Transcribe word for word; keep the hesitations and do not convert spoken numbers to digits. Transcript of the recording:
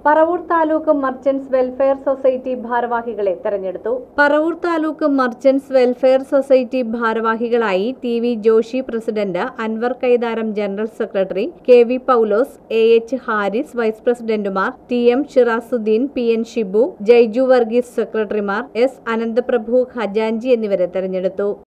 Paravur taluk merchants welfare society ഭാരവാഹികളെ തെരഞ്ഞെടുത്തു. Paravur taluk merchants welfare society ഭാരവാഹികളായി T V Joshy president, Anwar Kaitharam general secretary, K V Paulose, A H Haris vice പ്രസിഡന്റുമാർ, T M Shirazuddin, P N Shibu, Jaiju Varghese സെക്രട്ടറിമാർ, S അനന്തപ്രഭു ഖജാൻജി എന്നിവരെ തെരഞ്ഞെടുത്തു.